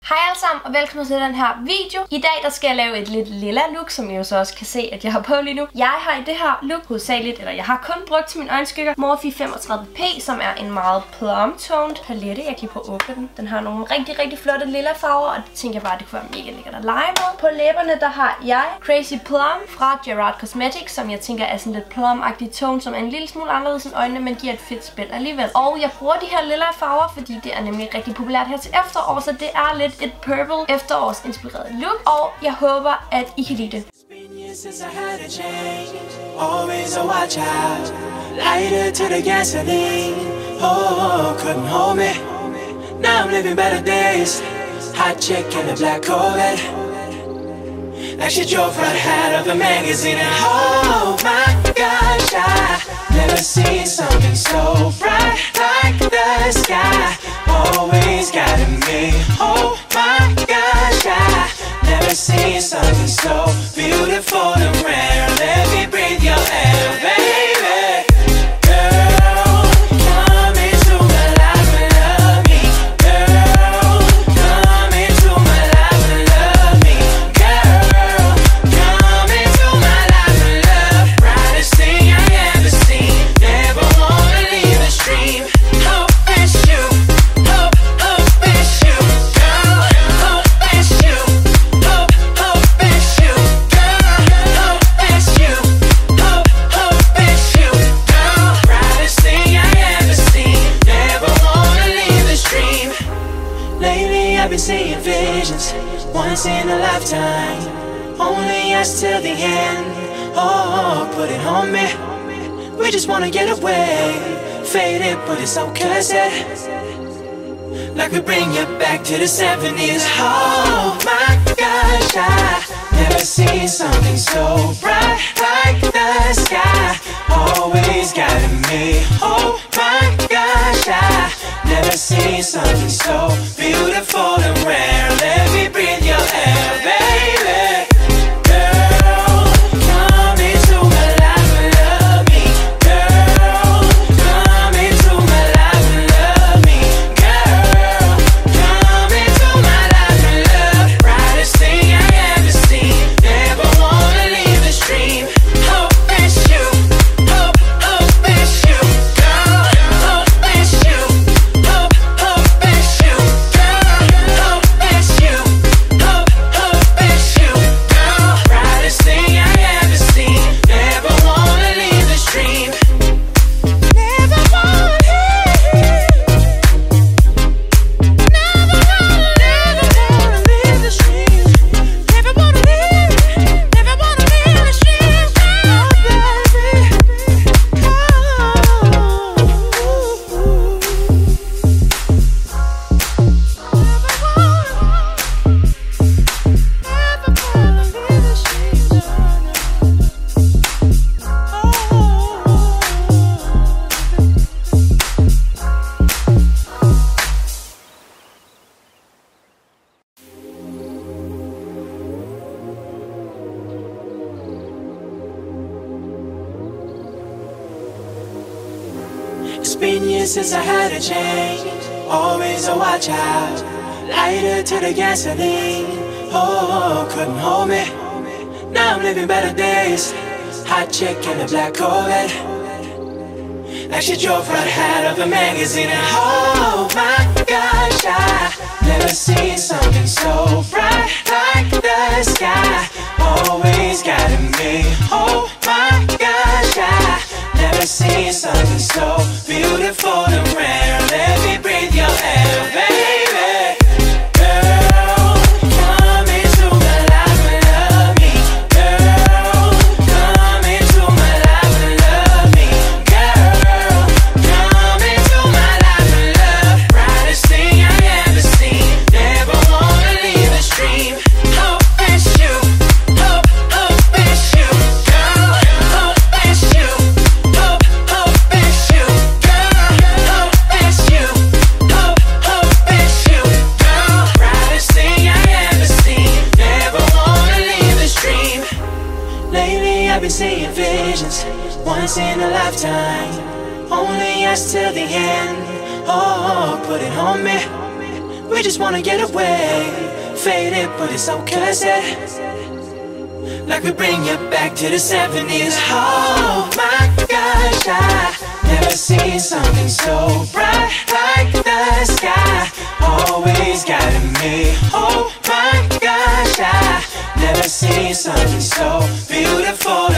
Hej alle sammen og velkommen til den her video. I dag der skal jeg lave et lidt lilla look, som I jo så også kan se, at jeg har på lige nu. Jeg har i det her look hovedsageligt, eller jeg har kun brugt til mine øjenskygger, Morphe 35P, som er en meget plum-toned palette. Jeg kan lige prøve at åbne den. Den har nogle rigtig flotte lilla farver, og det tænker jeg bare, det kunne være mega lækkert at lege med. På læberne der har jeg Crazy Plum fra Gerard Cosmetics, som jeg tænker er sådan lidt plum-agtig tone, som er en lille smule anderledes end øjnene, men giver et fedt spil alligevel. Og jeg bruger de her lilla farver, fordi det er nemlig rigtig populært her til efterår, så det er lidt et purple efterårsinspireret look, og jeg håber, at I kan lide det. Always a watch out, lighter to the gasoline. Oh, couldn't hold me. Now I'm living better days. Hot chick in a black Corvette, like she drove right out of a magazine. And oh my gosh, I never seen something so bright like the sky. Always guiding me. Oh my gosh, I never seen something so beautiful and rare. Let me breathe your air, baby. Girl, come into my life and love me. Girl, come into my life and love me. Girl, come into my life and love. Brightest thing I ever seen. Never wanna leave the stream. Hope it's you. Hope it's you. Girl, hope it's you. Hope it's you. Girl, hope it's you. Hope it's you. Girl, brightest thing I ever seen. Never wanna leave the stream. Lately I've been seeing visions, once in a lifetime. Only us till the end. Oh, put it on me. We just wanna get away. Faded, but it's so cursed. Like we bring you back to the 70s. Oh my gosh, I never seen something so bright like the sky. Always guiding me. Oh my gosh, I never seen something so beautiful and rare. Let me breathe your air, baby. Girl, come into my life and love me. Girl, come into my life and love me. Girl, come into my life and love. Brightest thing I ever seen. Never wanna leave the stream. Hope it's you. Hope it's you. Girl, hope it's you. Hope it's you. Girl, hope it's you. Hope it's you. Girl, brightest thing I ever seen. Never wanna leave the stream. Never wanna leave the stream. Never wanna leave the stream. Oh, baby. It's been years since I had a change. Always a watch out, lighter to the gasoline. Oh, couldn't hold me. Now I'm living better days. Hot chick in a black Corvette, like she drove right out of a magazine. And oh my gosh, I never seen something so bright like the sky. Always guiding me. Oh my gosh, I never seen something so beautiful and rare. Let me breathe your air, baby. Girl, come into my life and love me. Girl, come into my life and love me. Girl, come into my life and love. Brightest thing I ever seen. Never wanna leave the stream. Hope it's you. Hope it's you. Girl, hope it's you. Hope it's you. Girl, hope it's you. Hope it's you. Girl, brightest thing I ever seen. Never wanna leave the stream. Lately I've been seeing visions, once in a lifetime. Only us till the end. Oh, put it on me. We just wanna get away. Faded, but it's so classic. Like we bring you back to the 70s. Oh my gosh, I never seen something so bright like the sky. Always guiding me. Oh my gosh, I never seen something so beautiful